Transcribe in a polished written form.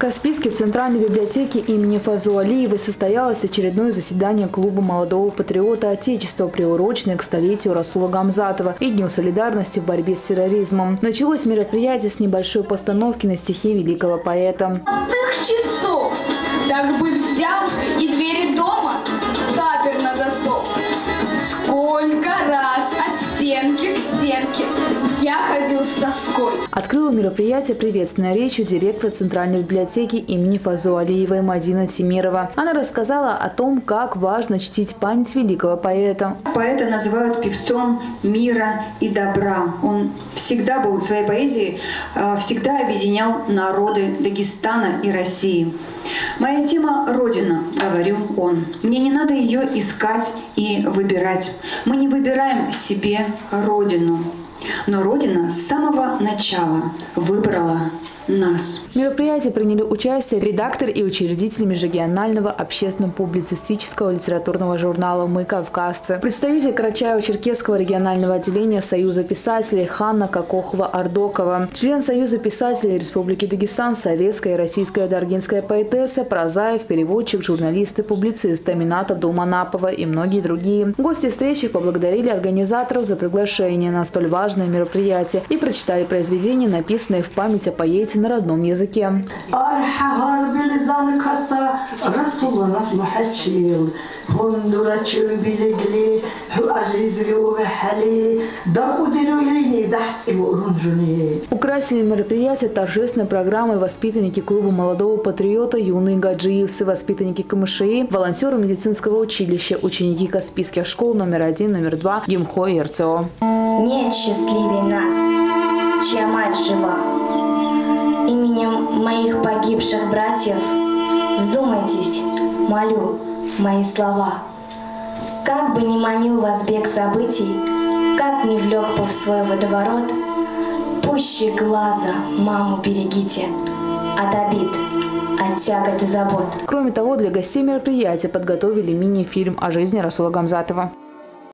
Каспийске в Центральной библиотеке имени Фазу Алиевой состоялось очередное заседание клуба молодого патриота Отечества, приуроченное к столетию Расула Гамзатова и Дню солидарности в борьбе с терроризмом. Началось мероприятие с небольшой постановки на стихи великого поэта. Часов, так бы взял и двери дома запер на засов. Сколько раз от стенки к стенке я ходил с тоской. Открыла мероприятие приветственной речью директора Центральной библиотеки имени Фазу Алиевой Мадина Тимирова. Она рассказала о том, как важно чтить память великого поэта. Поэта называют певцом мира и добра. Он всегда был в своей поэзии, всегда объединял народы Дагестана и России. «Моя тема – Родина», – говорил он. «Мне не надо ее искать и выбирать. Мы не выбираем себе Родину. Но Родина с самого начала выбрала нас». В мероприятии приняли участие редактор и учредитель межрегионального общественно-публицистического литературного журнала «Мы кавказцы», представитель Карачаево-Черкесского регионального отделения Союза писателей Ханна Кокохова-Ардокова, член Союза писателей Республики Дагестан, советская и российская даргинская поэтесса, прозаик, переводчик, журналист и публицист Аминат Абдулманапова и многие другие. Гости встречи поблагодарили организаторов за приглашение на столь важное мероприятие и прочитали произведения, написанные в память о поэте на родном языке. Украсили мероприятие торжественной программой воспитанники клуба молодого патриота юные гаджиевцы, воспитанники КМШИ, волонтеры медицинского училища, ученики Каспийских школ номер 1, номер 2, ГИМХО и РЦО. Нет счастливее нас, чья мать жива. Именем моих погибших братьев вздумайтесь, молю, мои слова. Как бы ни манил вас бег событий, как ни влек бы в свой водоворот, пуще глаза маму берегите от обид, от тягот и забот. Кроме того, для гостей мероприятия подготовили мини-фильм о жизни Расула Гамзатова.